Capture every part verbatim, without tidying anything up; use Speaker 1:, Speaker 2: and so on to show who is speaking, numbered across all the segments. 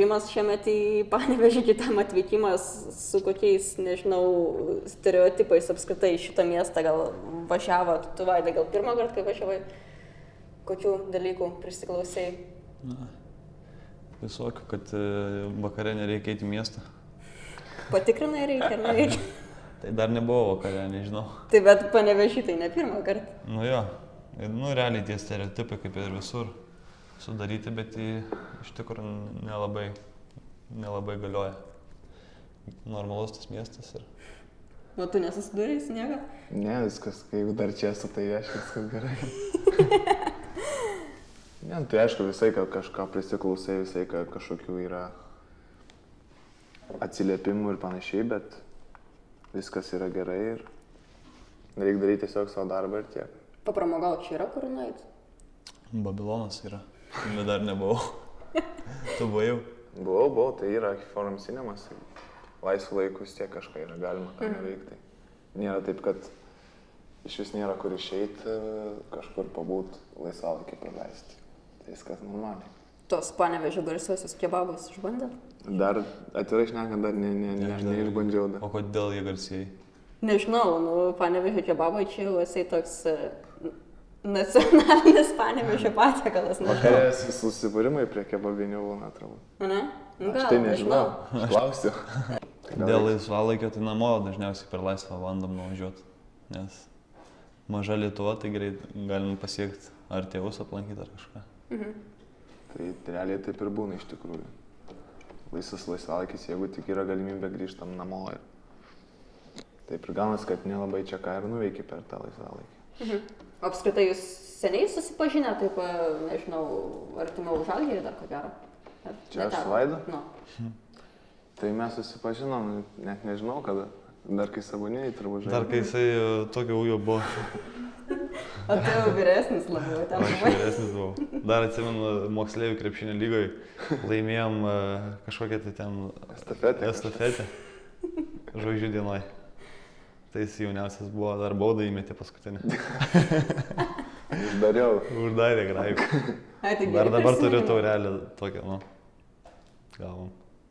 Speaker 1: grįžimas šiemet į Panevėžį, kitam atvykimas, su kokiais, nežinau, stereotipais apskritai šitą miestą gal važiavot, tu Vaidai, gal pirmą kartą, kai važiavai, kokių dalykų prisiklausai?
Speaker 2: Na, visokių, kad vakare nereikia eiti į miestą.
Speaker 1: Patikrinai reikia, ar nereikia?
Speaker 2: Tai dar nebuvo vakare, nežinau.
Speaker 1: Tai bet Panevėžį tai ne pirmą kartą.
Speaker 2: Nu jo, nu realiai tie stereotipai kaip ir visur sudaryti, bet į, iš tikrųjų nelabai, nelabai galioja. Normalus tas miestas ir...
Speaker 1: O tu nesusidūrėjai su nieko?
Speaker 3: Ne, viskas, jeigu dar čia esu, tai aš viskas gerai. Ne, tai aišku, visai kažką prisiklausai, visai kažkokių yra atsiliepimų ir panašiai, bet viskas yra gerai ir reikia daryti tiesiog savo darbą ir tiek.
Speaker 1: Papramogauti čia yra kur nueit?
Speaker 2: Babilonas yra, bet dar nebuvau. Tu buvai jau?
Speaker 3: Buvau, buvau, tai yra Forum Cinemas, laisvų laikus tiek kažką yra galima ką nuveikti. Nėra taip, kad iš vis nėra kur išeiti, kažkur pabūt, laisvalaikį praleisti. Tai viskas normaliai.
Speaker 1: Tos Panevėžio garsiuosius kebabus išbandėt?
Speaker 3: Dar, atvirai šnekant, dar ne, ne, ne, neišbandžiau dar.
Speaker 2: O kodėl jie garsieji?
Speaker 1: Nežinau, nu, Panevėžio kebabai čia jau esi toks nacionalinis Panevėžio patiekalas.
Speaker 3: Vakare susibūrimai prie kebabinių būna, atrodo.
Speaker 1: Ne? Nu, gal,
Speaker 3: aš tai nežinau, aš klausiu.
Speaker 2: Dėl laisvalaikio tai namo dažniausiai per laisvą bandom nuvažiuoti, nes maža Lietuva, tai greit galim pasiekti ar tėvus aplankyti ar kažką.
Speaker 1: Mhm.
Speaker 3: Tai realiai taip ir būna iš tikrųjų. Laisvas laisvalaikis, jeigu tik yra galimybė grįžtam namo. Ir... Taip ir gaunas, kad nelabai čia ką ir nuveiki per tą laisvalaikį.
Speaker 1: Mhm. O apskritai jūs seniai susipažinę, taip, nežinau, artimiau Žalgirį dar ko gero?
Speaker 3: Čia aš su Vaidu?
Speaker 1: No.
Speaker 3: Tai mes susipažinom, net nežinau kada. Dar kai Sabonėjai turbūt žaidė.
Speaker 2: Dar kai jisai tokio ūgio buvo.
Speaker 1: O tai jau vyresnis labiau, ten
Speaker 2: buvai? Aš vyresnis buvau. Dar atsimenu, moksleivių krepšinio lygoje laimėjom kažkokią tai ten
Speaker 3: estafetę.
Speaker 2: estafetę. Žvaigždžių dienoj. Tai jis jauniausias buvo, dar baudą įmetė paskutinį.
Speaker 3: Uždariau.
Speaker 2: Uždarė graibį. Dar dabar turiu taurelę tokią, nu, gavom.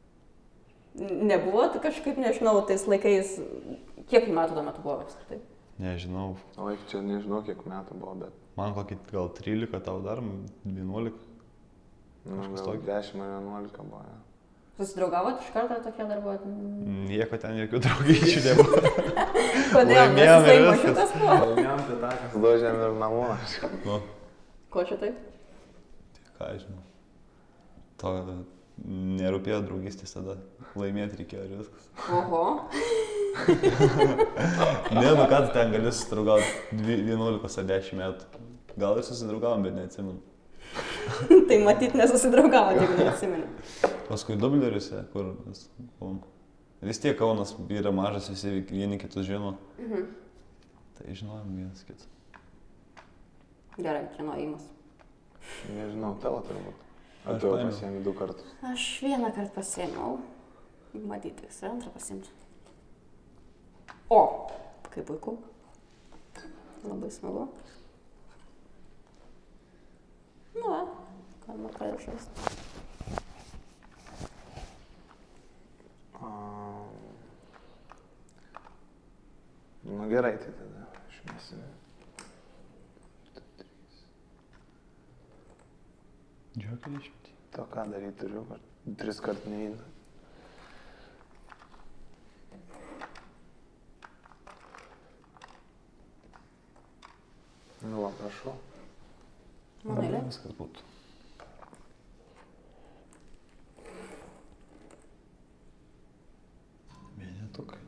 Speaker 1: Nebuvo kažkaip, nežinau, tais laikais, kiek metų tuo metu buvo apskritai?
Speaker 2: Nežinau.
Speaker 3: O čia nežinau, kiek metų buvo, bet...
Speaker 2: Man kokį gal trylika, tau dar vienuolika.
Speaker 3: Nu, gal dešimt ar vienuolika buvo, ja.
Speaker 1: Susidraugavot iš karto tokie dar buvo?
Speaker 2: Nieko ten jokių draugyčių nebuvo.
Speaker 1: Kodėl? Nes jisai mažiukas buvo?
Speaker 3: Laimėjom pitakas, dožėm ir namo.
Speaker 2: Nu.
Speaker 1: Ko čia taip?
Speaker 2: Ką žinau. To nerūpėjo draugystės tada. Laimėti reikėjo ir viskas.
Speaker 1: Oho.
Speaker 2: Ne, nu ką tu ten gali susidraugauti vienuolikos ar dešimt metų. Gal ir susidraugavom, bet neatsimenu.
Speaker 1: Tai matyt nesusidraugavo, jeigu neatsimenu.
Speaker 2: Paskui dubleriuose, kur mes buvom. Vis tiek Kaunas yra mažas, visi vieni kitus žino.
Speaker 1: Mhm.
Speaker 2: Tai žinojom vienas kitą.
Speaker 1: Gerai, kieno įmas?
Speaker 3: Nežinau, tavo turbūt. Ar tu pasiėmė du kartus?
Speaker 1: Aš vieną kartą pasiėmiau. Matyt, vis ir antrą pasiimsiu. O, kaip puiku. Labai smagu. Nu, va, galima pradėti žaisti.
Speaker 3: Nu gerai, tai tada išmėsime.
Speaker 2: Džiokį išmėti.
Speaker 3: To ką daryti turiu, kad tris kart neįna. Nu va, prašau.
Speaker 1: Manai,
Speaker 2: viskas būtų. Vienetukai.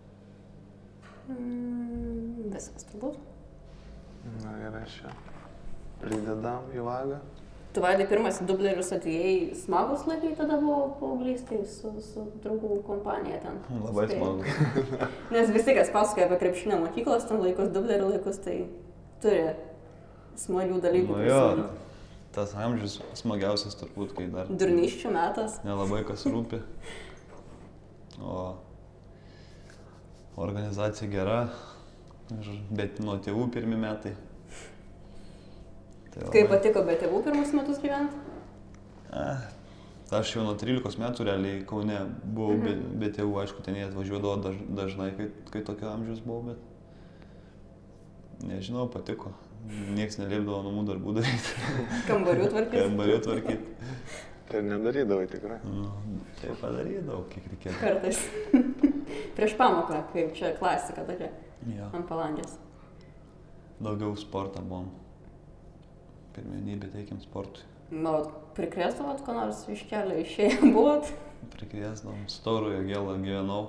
Speaker 1: Mm, viskas turbūt.
Speaker 3: Na gerai, čia. Pridedam į vagą.
Speaker 1: Tu Vaidai pirmas dublerius atėjai, smagus laikai tada buvo paauglystėj su, su draugų kompanija ten.
Speaker 2: Labai smagu.
Speaker 1: Nes visi, kas pasakoja apie krepšinio mokyklos, ten laikus, dublerių laikus, tai turi smagių dalykų.
Speaker 2: Nu jo, tas amžius smagiausias turbūt, kai dar...
Speaker 1: Durnyščių metas.
Speaker 2: Nelabai kas rūpi. O organizacija gera, bet nuo tėvų pirmi metai. Tai
Speaker 1: Kaip patiko be tėvų pirmus metus gyventi?
Speaker 2: A, Aš jau nuo trylikos metų realiai Kaune buvau, mhm. be, be tėvų, aišku, ten jie atvažiuodavo daž, dažnai, kai, kai tokio amžiaus buvau, bet nežinau, patiko. Niekas neliepdavo namų darbų daryti.
Speaker 1: Kambarių tvarkyti.
Speaker 2: Kambarių tvarkyti.
Speaker 3: Tai nedarydavai tikrai.
Speaker 2: Nu, tai padarydavau, kiek reikėtų.
Speaker 1: Kartais. Prieš pamoką, kaip čia klasika tokia.
Speaker 2: Jo.
Speaker 1: Ant palangės.
Speaker 2: Daugiau sportą buvom. Pirmenybę teikiam sportui.
Speaker 1: Nu, prikrėsdavot, ko nors iš kelio išėję buvot?
Speaker 2: Prikrėsdavom, Staurojo gėlą gyvenau.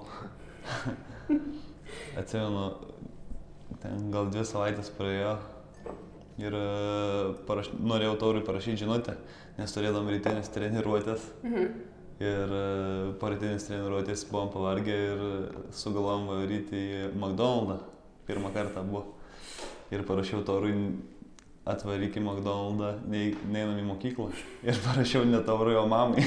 Speaker 2: Atsimenu, ten gal dvi savaitės praėjo ir paraš... norėjau Taurui parašyti žinutę, nes turėdom rytinės treniruotės. Mhm. Ir po rytinės treniruotės buvom pavargę ir sugalvom varyti į McDonald'ą. Pirmą kartą buvo. Ir parašiau Taurui, atvaryk į McDonald'ą, neinam į mokyklą. Ir parašiau ne Taurui, o mamai.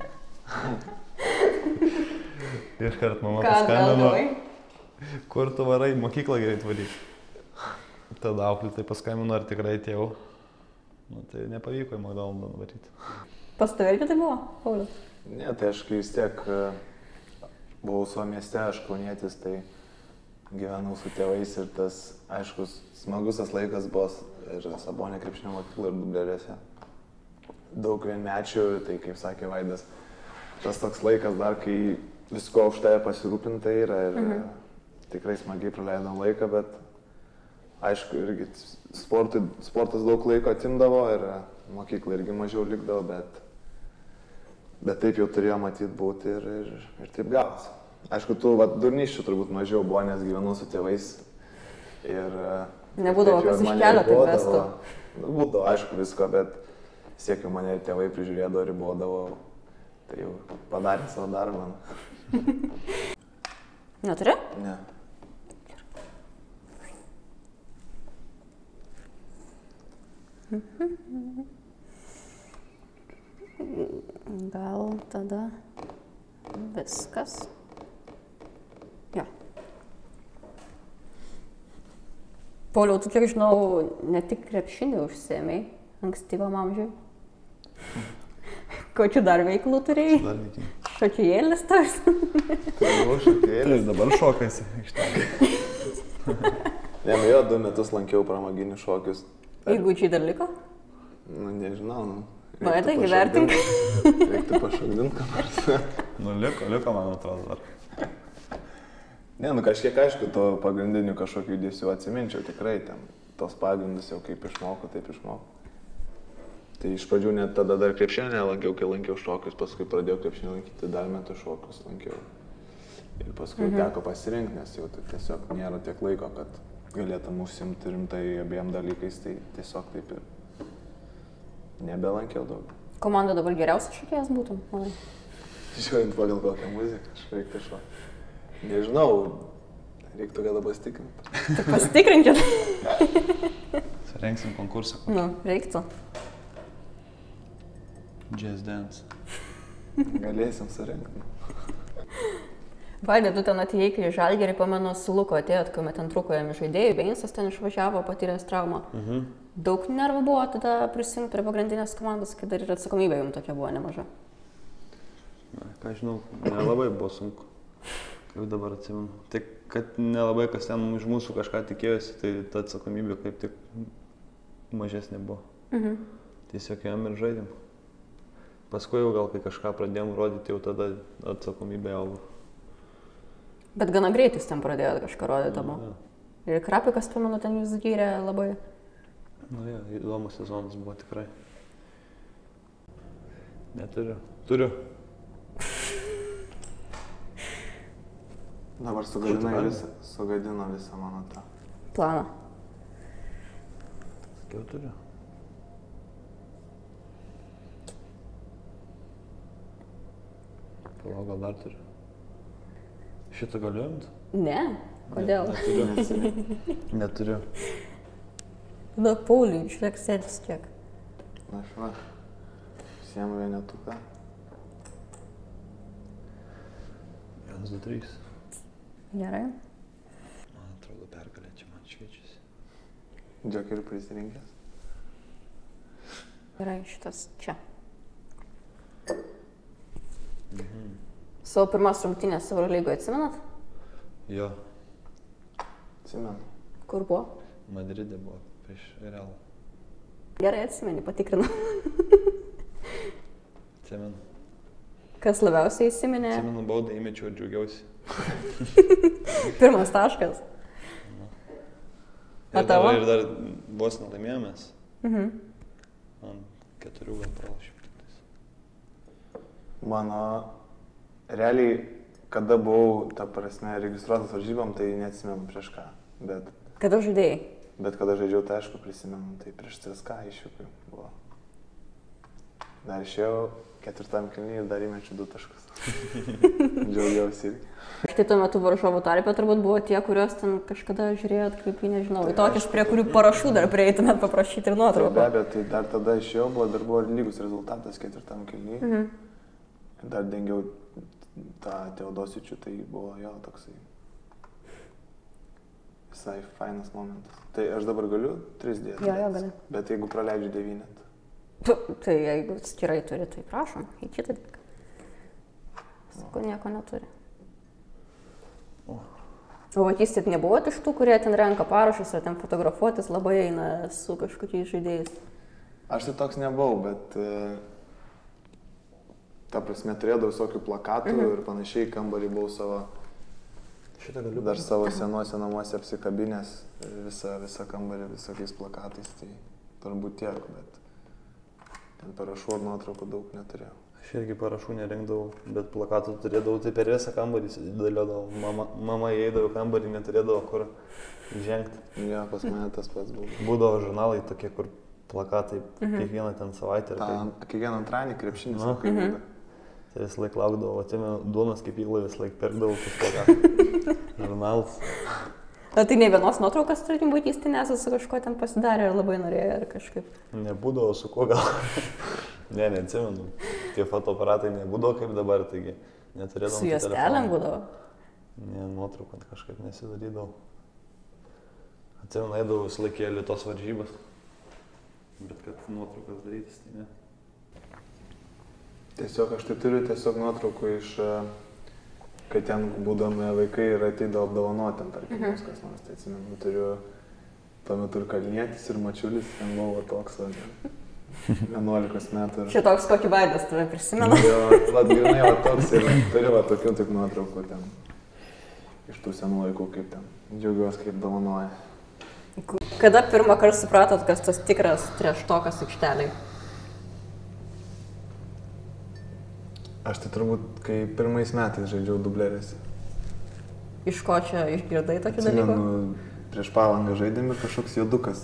Speaker 2: Iškart mama paskambino. Kur tu varai, mokyklą greit varyk. Tada auklėtai paskambino, ar tikrai atėjau. Nu, tai nepavyko į McDonald'ą varyti.
Speaker 1: Pas tave irgi tai buvo, Paulius?
Speaker 3: Ne, tai aš kai vis tiek buvau savo mieste, aš kaunietis, tai gyvenau su tėvais ir tas, aiškus, smagus tas laikas buvo ir Sabonė krepšinio mokykla ir Dublerėse. Daug vienmečių, tai kaip sakė Vaidas, tas toks laikas dar, kai visko už tave pasirūpinta yra ir mhm. tikrai smagiai praleidom laiką, bet aišku, irgi sportui, sportas daug laiko atimdavo ir mokykla irgi mažiau likdavo, bet, bet taip jau turėjo matyti būti ir, ir, ir taip gavosi. Aišku, tų durniščių turbūt mažiau buvo, nes gyvenau su tėvais ir...
Speaker 1: Nebūdavo kas iš kelio taip vestų.
Speaker 3: Būdavo, aišku, visko, bet siekiau mane ir tėvai prižiūrėdavo, ribodavo, tai jau padarė savo darbą.
Speaker 1: Neturi?
Speaker 3: Ne.
Speaker 1: Gal tada viskas. Jo. Pauliau, tu kiek žinau, ne tik krepšinį užsiėmei ankstyvam amžiui. Kokių dar veiklų turėjai?
Speaker 2: Dar veiklų.
Speaker 1: Šokėjėlis tars?
Speaker 3: Tai buvau šokėjėlis.
Speaker 2: Dabar šokasi iš ten.
Speaker 3: Ne, nu jo, du metus lankiau pramoginius šokius.
Speaker 1: Įgūdžiai dar liko?
Speaker 3: Nu, nežinau, nu.
Speaker 1: Vaidai, įvertink.
Speaker 3: Reiktų pašokdint, ką nors.
Speaker 2: Nu, liko, liko, man atrodo, dar.
Speaker 3: Ne, nu kažkiek aišku, to pagrindinių kažkokių judesių atsiminčiau, tikrai ten. Tos pagrindus jau kaip išmokau, taip išmokau. Tai iš pradžių net tada dar krepšinį nelankiau, kai lankiau šokius, paskui pradėjau krepšinį lankyti, dar metų šokius lankiau. Ir paskui mhm. teko pasirinkti, nes jau tai tiesiog nėra tiek laiko, kad galėtum užsiimti rimtai abiem dalykais, tai tiesiog taip ir nebelankiau daug.
Speaker 1: Komanda dabar geriausias šokėjas būtum, manai?
Speaker 3: Žiūrint pagal kokią muziką, aš reiktų šo. Nežinau, reiktų kada pasitikrinti.
Speaker 1: Tai pasitikrinkit.
Speaker 2: Surengsim konkursą.
Speaker 1: Nu, reiktų.
Speaker 2: Jazz dance.
Speaker 3: Galėsim surengti.
Speaker 1: Vaidai, tu ten atėjai, kai Žalgirį, pamenu, su Luku atėjot, kai ten trūko jam žaidėjai, Beinsas ten išvažiavo, patyręs traumą. Mhm. Daug nervų buvo tada prisijungti prie pagrindinės komandos, kai dar ir atsakomybė jums tokia buvo nemaža.
Speaker 2: Na, ką žinau, nelabai buvo sunku, kaip dabar atsimenu. Tik, kad nelabai kas ten iš mūsų kažką tikėjosi, tai ta atsakomybė kaip tik mažesnė buvo. Mhm. Tiesiog jam ir žaidėm. Paskui jau gal, kai kažką pradėjom rodyti, jau tada atsakomybė augo.
Speaker 1: Bet gana greitai ten pradėjot kažką rodyti abu. Ir Krapikas, pamenu, ten jūs gyrė labai.
Speaker 2: Na jo, įdomus sezonas buvo tikrai. Neturiu. Turiu.
Speaker 3: Dabar sugadino visą, sugadino visą mano tą
Speaker 1: planą.
Speaker 2: Sakiau, turiu. Palau, gal dar turiu. Šitą galiu imt?
Speaker 1: Ne. Kodėl?
Speaker 2: Ne, neturiu. Neturiu.
Speaker 1: Na, Pauliui, žiūrėk, sėdis kiek.
Speaker 3: Na, šva. Siemu vienetuką.
Speaker 2: Vienas, du, trys.
Speaker 1: Gerai.
Speaker 2: Man atrodo, pergalė čia man šviečiasi.
Speaker 3: Džokerių prisirinkęs.
Speaker 1: Gerai, šitas čia. Savo pirmas rungtynės Eurolygoje atsimenat?
Speaker 2: Jo.
Speaker 3: Atsimenu.
Speaker 1: Kur buvo?
Speaker 2: Madride buvo prieš Realą.
Speaker 1: Gerai atsimeni, patikrinu.
Speaker 2: Atsimenu.
Speaker 1: Kas labiausiai įsiminė?
Speaker 2: Atsimenu baudą įmečiau ir džiaugiausi.
Speaker 1: Pirmas taškas.
Speaker 2: Ir
Speaker 1: O tavo?
Speaker 2: dar, ir dar vos nelaimėjomės.
Speaker 1: Mhm.
Speaker 2: Ant keturių gal pralašėm.
Speaker 3: Mano, realiai, kada buvau, ta prasme, registruotas varžybom, tai neatsimenu prieš ką. Bet,
Speaker 1: Kada žaidėjai?
Speaker 3: bet kada žaidžiau, tai aišku prisimenu, tai prieš C S K išvykai buvo. Dar išėjau ketvirtam kėlinyje ir dar įmečiau du taškus. Džiaugiausi irgi.
Speaker 1: Štai tuo metu varžovų tarpe turbūt buvo tie, kuriuos ten kažkada žiūrėjot, kaip į nežinau, į tokius, prie kurių parašų dar prieitumėt paprašyti ir
Speaker 3: Tai be
Speaker 1: nuotraukų.
Speaker 3: abejo, tai dar tada išėjau, buvo, dar buvo lygus rezultatas ketvirtam kėlinyje.
Speaker 1: Mhm.
Speaker 3: Ir dar dengiau tą Teodosičių, tai buvo jo toksai visai fainas momentas. Tai aš dabar galiu tris dėti.
Speaker 1: Jo, jo, gali.
Speaker 3: Bet jeigu praleidžiu devynet.
Speaker 1: Tu, tai jeigu skirai turi, tai prašom, į kitą dalyką. Sakau, nieko neturi. O vaikystėt nebuvot iš tų, kurie ten renka parašus ar ten fotografuotis, labai eina su kažkokiais žaidėjais?
Speaker 3: Aš tai toks nebuvau, bet e, ta prasme turėdavau visokių plakatų
Speaker 1: Mhm.
Speaker 3: ir panašiai, kambarį buvau savo,
Speaker 2: Šitą galiu
Speaker 3: dar savo senuose namuose apsikabinęs visą, visą kambarį visokiais plakatais, tai turbūt tiek, bet ten parašų ar nuotraukų daug neturėjau.
Speaker 2: Aš irgi parašų nerinkdavau, bet plakatų turėdavau, tai per visą kambarį daliodavau. Mama, mama įeidavo į kambarį, neturėdavo kur žengti.
Speaker 3: Jo, pas mane tas pats buvo.
Speaker 2: Būdavo žurnalai tokie, kur plakatai
Speaker 1: Mhm.
Speaker 2: kiekvieną ten savaitę. Ir
Speaker 3: Ta,
Speaker 2: tai,
Speaker 3: kiekvieną antradienį krepšinis.
Speaker 2: Na.
Speaker 3: kai
Speaker 1: Mhm.
Speaker 3: būna.
Speaker 2: tai vis laik laukdavau, atsimenu, duonos kaip įlai vis laik pirkdavau tas plakatas. Žurnalas.
Speaker 1: O tai ne vienos nuotraukas, tarkim, vaikystė nesat su kažkuo ten pasidarę ir labai norėjo ar kažkaip.
Speaker 2: Nebūdavo su kuo gal. ne, neatsimenu. Tie fotoaparatai nebūdavo kaip dabar, taigi neturėdavau.
Speaker 1: Su juostelėm būdavo.
Speaker 2: Ne, nuotraukant kažkaip nesidarydavau. Atsimenu, eidavau vis laikė Lietuvos varžybas. Bet kad nuotraukas darytis, tai ne.
Speaker 3: Tiesiog aš tai turiu tiesiog nuotraukų iš, e, kai ten būdami vaikai ir ateidavo apdovanoti, tarkim,
Speaker 1: Mhm.
Speaker 3: mhm. kas nors, tai atsimenu, turiu tuo metu ir Kalnietis, ir Mačiulis, ten buvo toks, va, vienuolikos metų. Ir...
Speaker 1: Šitoks kokį vaidas tave prisimenu.
Speaker 3: Jo, va, grinai, va, toks ir turiu va, tokių tik nuotraukų ten, iš tų senų laikų, kaip ten, džiaugiuosi, kaip dovanoja.
Speaker 1: Kada pirmą kartą supratot, kas tas tikras treštokas aikšteliai?
Speaker 3: Aš tai turbūt, kai pirmais metais žaidžiau dublerėse.
Speaker 1: Iš ko čia išgirdai tokių dalykų?
Speaker 3: Atsimenu, prieš Palangą žaidėm ir kažkoks juodukas.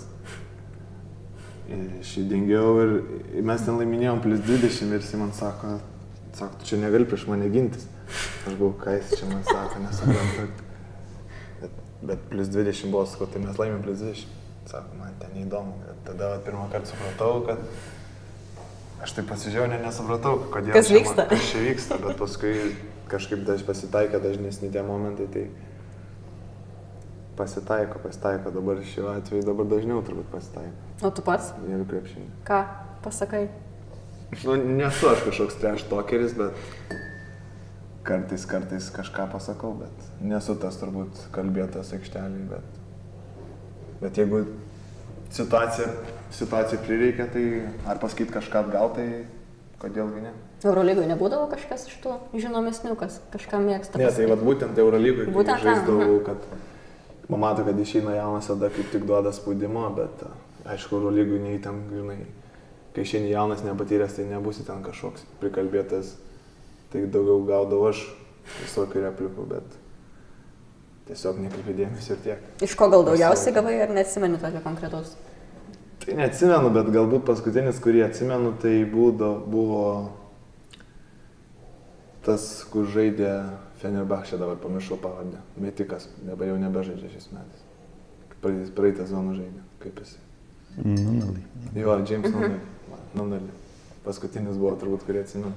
Speaker 3: Aš jį dengiau ir mes ten laiminėjom plus dvidešimt ir jis man sako, sako, tu čia negali prieš mane gintis. Aš buvau, ką jis čia man sako, nesuprantu. Bet, bet plus dvidešimt buvo, sako, tai mes laimėm plus dvidešimt. Sako, man ten neįdomu. Ir tada vat, pirmą kartą supratau, kad aš tai pasižiūrėjau, ne, nesupratau, kodėl
Speaker 1: Kas
Speaker 3: čia
Speaker 1: vyksta?
Speaker 3: Man, kas čia vyksta, bet paskui kažkaip daž pasitaikė dažnesni tie momentai, tai pasitaiko, pasitaiko, dabar šiuo atveju dabar dažniau turbūt pasitaiko.
Speaker 1: O tu pats?
Speaker 3: Ir krepšinį.
Speaker 1: Ką? Pasakai.
Speaker 3: Nu, nesu aš kažkoks trash talkeris, bet kartais, kartais kažką pasakau, bet nesu tas turbūt kalbėtas aikšteliai, bet, bet jeigu situacija, situacija prireikia, tai ar pasakyti kažką atgal, tai kodėlgi ne?
Speaker 1: Eurolygoje nebūdavo kažkas iš tų žinomesnių, kas kažką mėgsta?
Speaker 3: Ne, tai
Speaker 1: pasakyti?
Speaker 3: vat būtent Eurolygoje, kai
Speaker 1: Būtent ten,
Speaker 3: žaisdavau, kad man mato, kad išeina jaunas, tada kaip tik duoda spaudimo, bet aišku, Eurolygui nei ten, žinai, kai išeini jaunas, nepatyręs, tai nebūsi ten kažkoks prikalbėtas, tai daugiau gaudavau aš visokių replikų, bet tiesiog nekreipi dėmesio ir tiek.
Speaker 1: Iš ko gal daugiausiai gavai ar neatsimeni tokio konkretaus?
Speaker 3: Tai neatsimenu, bet galbūt paskutinis, kurį atsimenu, tai būdo, buvo tas, kur žaidė Fenerbahčė, dabar pamiršau pavardę. Metikas, dabar jau nebežaidžia šiais metais. Praeitą, praeitą zoną žaidė, kaip jisai.
Speaker 2: Nunalai.
Speaker 3: Jo, James Nunalai. Nunalai. Paskutinis buvo turbūt, kurį atsimenu.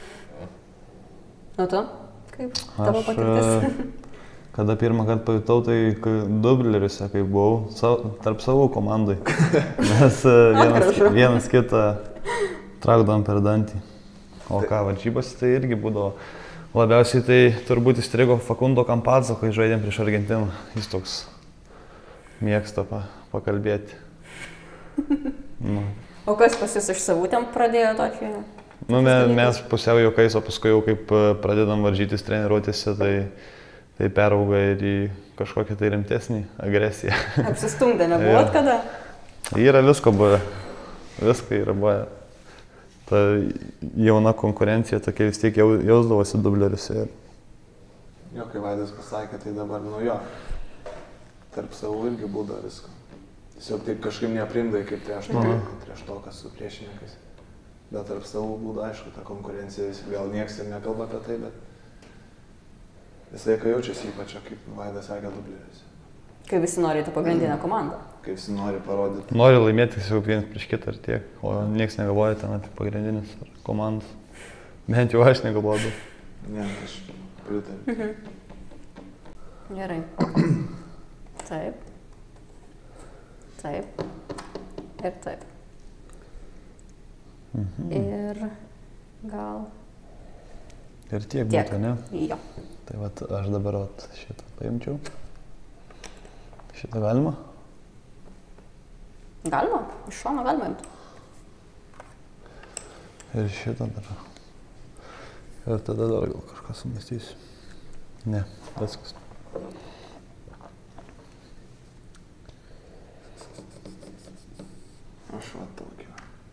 Speaker 1: O tu? Kaip tavo
Speaker 2: Aš,
Speaker 1: patirtis?
Speaker 2: kada pirmą kartą pajutau, tai kai dubleriuose, kai buvau, savo, tarp savo komandai. Mes e, vienas,
Speaker 1: gražu.
Speaker 2: vienas kitą traukdavom per dantį. O ką, varžybos tai irgi būdavo, Labiausiai tai turbūt įstrigo Facundo Campazzo, kai žaidėm prieš Argentiną. Jis toks mėgsta pa, pakalbėti. Nu.
Speaker 1: O kas pas jūs iš savų ten pradėjo tokį?
Speaker 2: Nu, me, mes pusiau juokais, o paskui jau kaip pradedam varžytis treniruotėse, tai, tai perauga ir į kažkokią tai rimtesnį agresiją.
Speaker 1: Apsistumdė, nebuvot kada?
Speaker 2: Yra visko buvę. Viską yra buvę. Ta jauna konkurencija tokia vis tiek jau, jausdavosi dubleriuose.
Speaker 3: Jo, kai Vaidas pasakė, tai dabar, nu jo, tarp savų irgi būdavo visko. Tiesiog taip kažkaip neaprimdai kaip prieš to, prieš to, kas su priešininkais. Bet tarp savų būdavo, aišku, ta konkurencija, gal nieks ir nekalba apie tai, bet visai ką jaučiasi ypač, kaip Vaidas sakė, dubleriuose.
Speaker 1: Kai visi nori tą pagrindinę komandą.
Speaker 3: Kai visi nori parodyti.
Speaker 2: Nori laimėti tiesiog vienas prieš kitą ar tiek, o nieks negalvoja ten apie pagrindinis ar komandas. Bent jau aš negalvoju.
Speaker 3: Ne, aš pritariu.
Speaker 1: Mhm. Gerai. Taip. Taip. Ir taip.
Speaker 2: Mhm.
Speaker 1: Ir gal...
Speaker 2: Ir tiek,
Speaker 1: tiek.
Speaker 2: būtų, ne?
Speaker 1: Jo.
Speaker 2: Tai vat aš dabar vat šitą paimčiau. Šitą galima?
Speaker 1: Galima, iš šono galima imti.
Speaker 2: Ir šitą dar. Ir tada dar gal kažką sumąstysiu. Ne, viskas.
Speaker 3: Aš va tokį.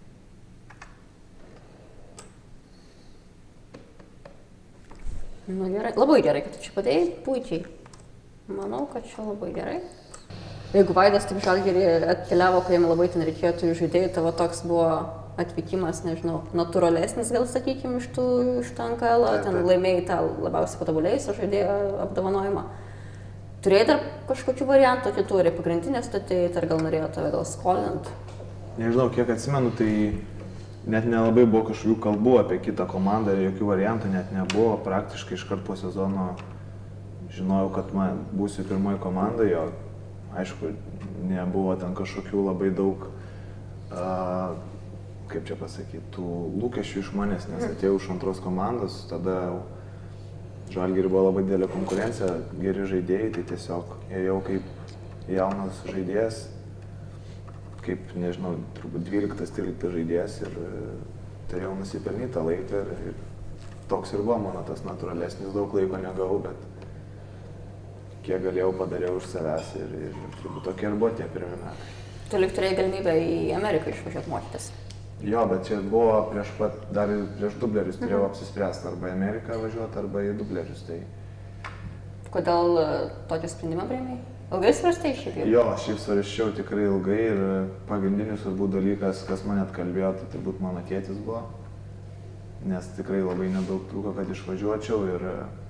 Speaker 1: Nu gerai, labai gerai, kad tu čia padėjai, puikiai. Manau, kad čia labai gerai. Jeigu Vaidas taip Žalgirį atkeliavo, kai jam labai ten reikėjo tų žaidėjų, tavo toks buvo atvykimas, nežinau, natūralesnis gal sakykime iš tų iš N K L, ten laimėjai tą labiausiai patobulėjusio žaidėjo apdovanojimą. Turėjai dar kažkokių variantų kitų, ar pagrindinės statėjai, ar gal norėjo tave gal skolinant?
Speaker 3: Nežinau, kiek atsimenu, tai net nelabai buvo kažkokių kalbų apie kitą komandą, jokių variantų net nebuvo, praktiškai iškart po sezono žinojau, kad man būsiu pirmoji komanda, jo, aišku, nebuvo ten kažkokių labai daug, a, kaip čia pasakyti, tų lūkesčių iš manęs, nes atėjau iš antros komandos, tada Žalgirį buvo labai didelė konkurencija, geri žaidėjai, tai tiesiog ėjau kaip jaunas žaidėjas, kaip, nežinau, turbūt dvyliktas tryliktas žaidėjas ir turėjau nusipelnyti tą laiką ir, ir toks ir buvo mano tas natūralesnis, daug laiko negavau, bet kiek galėjau padariau už savęs ir, ir turbūt tokie ir buvo tie pirmi metai.
Speaker 1: Tu lyg turėjai galimybę į Ameriką išvažiuoti mokytis.
Speaker 3: Jo, bet čia buvo prieš pat, dar ir prieš dublerius turėjau mhm. apsispręsti arba į Ameriką važiuoti, arba į dublerius. Tai...
Speaker 1: Kodėl tokį sprendimą priėmei? Ilgai svarstei šiaip jau?
Speaker 3: Jo, šiaip svarsčiau tikrai ilgai ir pagrindinis turbūt dalykas, kas mane atkalbėjo, tai turbūt mano tėtis buvo. Nes tikrai labai nedaug trūko, kad išvažiuočiau ir,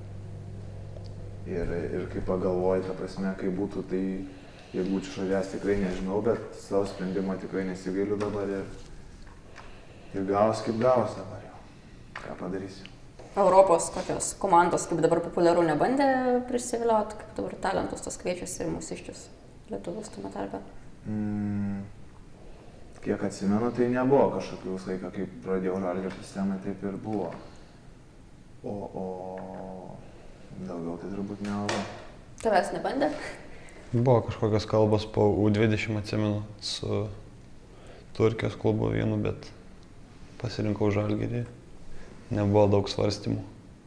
Speaker 3: ir, ir kai pagalvoju, ta prasme, kai būtų, tai jeigu būčiau išvažiavęs tikrai nežinau, bet savo sprendimą tikrai nesigailiu dabar ir, ir gavos kaip gavos dabar jau. Ką padarysiu?
Speaker 1: Europos kokios komandos, kaip dabar populiaru, nebandė prisivilioti, kaip dabar talentus tos kviečiasi ir mūsiškius lietuvius tame tarpe?
Speaker 3: Mm, kiek atsimenu, tai nebuvo kažkokių visą laiką, kaip pradėjau Žalgirio sistemą, taip ir buvo. O, o daugiau tai turbūt nelabai.
Speaker 1: Tavęs nebandė?
Speaker 2: Buvo kažkokios kalbos po U dvidešimt, atsimenu, su Turkijos klubu vienu, bet pasirinkau Žalgirį. Nebuvo daug svarstymų.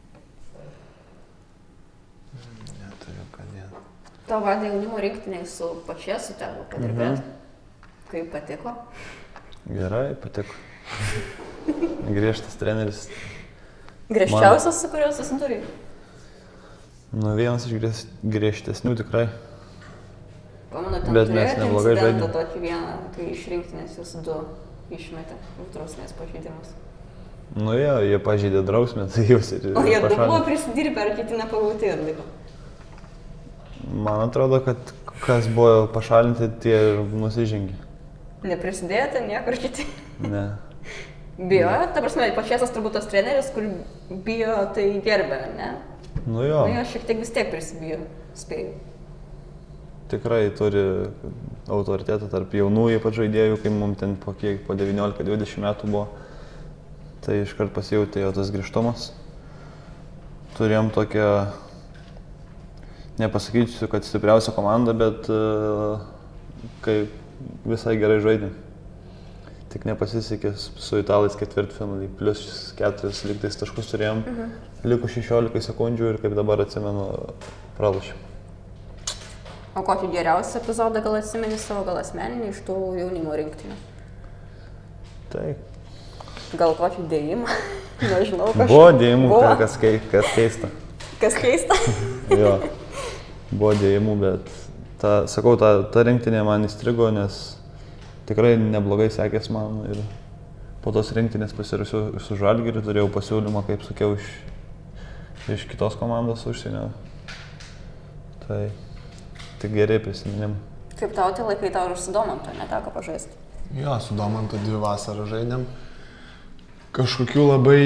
Speaker 3: Neturiu, kad ne.
Speaker 1: Tau vadė jaunimo rinktiniai su pačia, su tėvu padirbėt.
Speaker 2: Mhm.
Speaker 1: Kaip patiko?
Speaker 2: Gerai, patiko. Griežtas treneris.
Speaker 1: Griežčiausias, Man... su kuriuo susidūrei?
Speaker 2: Nu, vienas iš griež... griežtesnių tikrai.
Speaker 1: Pamenu, ten
Speaker 2: bet mes neblogai žaidėm.
Speaker 1: Tokį vieną, kai iš rinktinės jūs du išmetė už drausmės pažeidimus.
Speaker 2: Nu jo, jie pažeidė drausmę, tai jūs ir
Speaker 1: pašalinti. O jie du buvo prisidirbę, ar kiti nepagauti ir laiko?
Speaker 2: Man atrodo, kad kas buvo pašalinti, tie ir nusižengė.
Speaker 1: Neprisidėjote niekur kiti?
Speaker 2: Ne.
Speaker 1: Bijojo? Ta prasme, pačiasas turbūt tas treneris, kur bijo, tai gerbė, ne?
Speaker 2: Nu jo.
Speaker 1: Nu jo, šiek tiek vis tiek prisibijo, spėjau.
Speaker 2: Tikrai turi autoritetą tarp jaunų ypač žaidėjų, kai mums ten po kiek, po devyniolika dvidešimt metų buvo. Tai iškart pasijautė jo tas grįžtumas. turėjom tokią, nepasakysiu, kad stipriausia komanda, bet uh, kaip visai gerai žaidėm. Tik nepasisekė su italais ketvirtfinalį, plus keturis lygtais taškus turėjom, mhm. likus šešiolika sekundžių ir kaip dabar atsimenu, pralašėm.
Speaker 1: O kokį geriausią epizodą gal atsimeni savo, gal asmeninį iš tų jaunimo rinktinių?
Speaker 2: Taip.
Speaker 1: Gal kokį dėjimą? Nežinau, kažką.
Speaker 2: Buvo dėjimų, buvo? Kas, kas keista.
Speaker 1: Kas keista?
Speaker 2: Jo, buvo dėjimų, bet ta, sakau, ta, ta rinktinė man įstrigo, nes tikrai neblogai sekės man ir po tos rinktinės pasirašiau su Žalgiriu, turėjau pasiūlymą, kaip sakiau, iš, iš kitos komandos užsienio. Tai tik geri prisiminimai.
Speaker 1: Kaip tau tie laikai tau ir su Domantu neteko pažaisti?
Speaker 3: Jo, su Domantu dvi vasarą žaidėm. Kažkokių labai,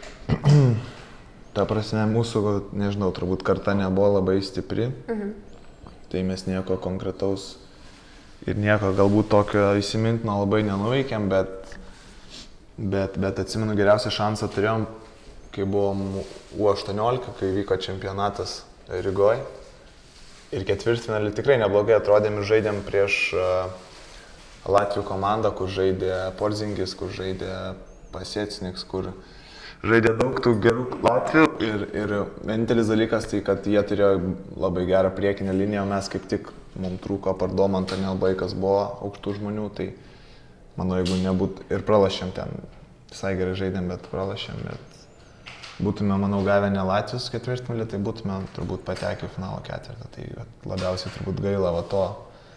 Speaker 3: ta prasme, mūsų, nežinau, turbūt karta nebuvo labai stipri. Mhm. Tai mes nieko konkretaus ir nieko galbūt tokio įsimintino labai nenuveikėm, bet, bet, bet atsimenu geriausią šansą turėjom, kai buvom U aštuoniolika, kai vyko čempionatas Rygoj. Ir ketvirtfinalį tikrai neblogai atrodėm ir žaidėm prieš uh, Latvių komandą, kur žaidė Porzingis, kur žaidė Pasiecniks, kur žaidė daug tų gerų Latvių. Ir, ir vienintelis dalykas tai, kad jie turėjo labai gerą priekinę liniją, mes kaip tik mums trūko par Domantą, nelabai kas buvo aukštų žmonių, tai manau, jeigu nebūtų ir pralašėm ten, visai gerai žaidėm, bet pralašėm, bet būtume, manau, gavę ne Latvijos ketvirtfinalį, tai būtume turbūt patekę į finalo ketvirtą, tai labiausiai turbūt gaila va to,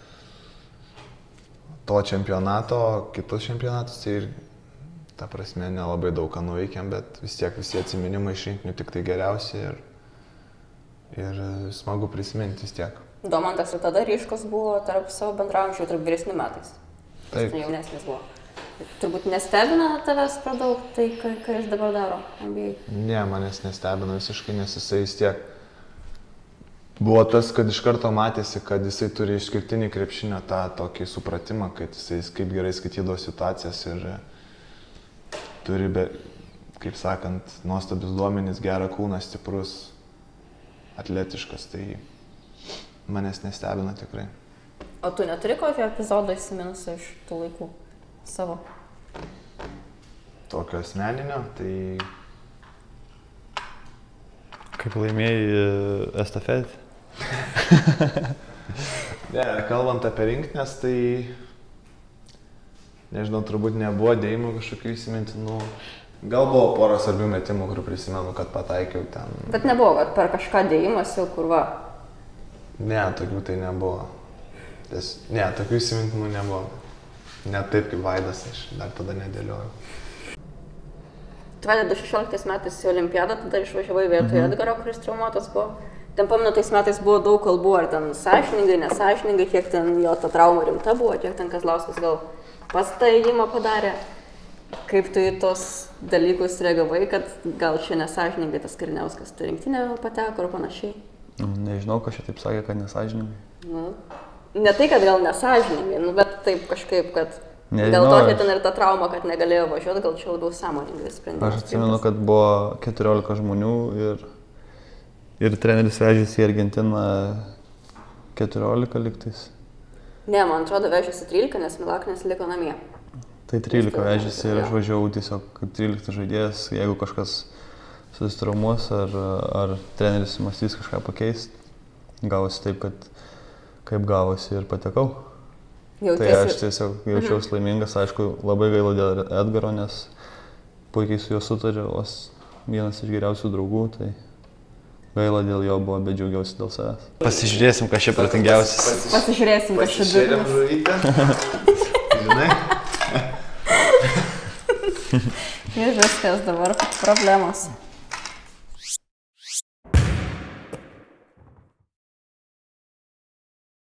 Speaker 3: to čempionato, kitus čempionatus, tai ir ta prasme nelabai daug ką nuveikėm, bet vis tiek visi atsiminimai iš rinkinių tik tai geriausi ir, ir smagu prisiminti vis tiek.
Speaker 1: Domantas ir tada ryškus buvo tarp savo bendraamžių, tarp vyresnių metais.
Speaker 3: Taip.
Speaker 1: Jis jaunesnis buvo. Turbūt nestebina tavęs per daug tai, ką, ką jis dabar daro N B A?
Speaker 3: Ne, manęs nestebina visiškai, nes jisai vis tiek buvo tas, kad iš karto matėsi, kad jisai turi išskirtinį krepšinio tą tokį supratimą, kad jisai kaip gerai skaitydavo situacijas ir turi, be, kaip sakant, nuostabius duomenis, gerą kūną, stiprus, atletiškas, tai manęs nestebina tikrai.
Speaker 1: O tu neturi kokio epizodo įsiminusio iš tų laikų savo?
Speaker 3: Tokio asmeninio, tai...
Speaker 2: Kaip laimėjai estafetį?
Speaker 3: Ne, kalbant apie rinktinės, tai... Nežinau, turbūt nebuvo dėjimų kažkokių įsimintinų. Gal buvo pora svarbių metimų, kur prisimenu, kad pataikiau ten.
Speaker 1: Bet nebuvo, kad per kažką dėjimas jau kur va?
Speaker 3: Ne, tokių tai nebuvo. Ties, ne, tokių įsimintinų nebuvo. Net taip kaip Vaidas, aš dar tada nedėliojau.
Speaker 1: Tu vedė du tūkstančiai šešioliktais metais į Olimpiadą, tada išvažiavai vietoj mhm. Edgaro, kuris traumuotas buvo. Ten pamenu, tais metais buvo daug kalbų, ar ten sąžiningai, nesąžiningai, kiek ten jo ta trauma rimta buvo, kiek ten Kazlauskas gal pats tą ėjimą padarė. Kaip tu į tos dalykus reagavai, kad gal čia nesąžiningai tas Kariniauskas ta rinktinė pateko ar panašiai?
Speaker 2: Nežinau, kas čia taip sakė, kad nesąžiningai.
Speaker 1: Nu, ne tai, kad gal nesąžiningai, nu, bet taip kažkaip, kad
Speaker 2: Nežinau,
Speaker 1: gal tokia
Speaker 2: aš...
Speaker 1: ten ir ta trauma, kad negalėjo važiuoti, gal čia labiau sąmoningai sprendimas.
Speaker 2: Aš atsimenu, kad buvo keturiolika žmonių ir, ir treneris vežėsi į Argentiną keturiolika lygtais.
Speaker 1: Ne, man atrodo, vežėsi trylika, nes Milaknis liko namie.
Speaker 2: Tai trylika vežėsi ir aš važiavau tiesiog kaip tryliktas žaidėjas, jeigu kažkas susitraumuos ar, ar treneris mąstys kažką pakeisti, gavosi taip, kad kaip gavosi ir patekau. Jautiesi... Tai aš tiesiog jaučiausi mhm. laimingas, aišku, labai gaila dėl Edgaro, nes puikiai su juo sutarė, o vienas iš geriausių draugų, tai gaila dėl jo buvo, bet džiaugiausi dėl savęs. Pasižiūrėsim, kas čia protingiausias.
Speaker 1: Pasižiūrėsim, kas čia
Speaker 3: Pasižiūrėm žuvytę. Žinai?
Speaker 1: Ir viskas dabar problemos.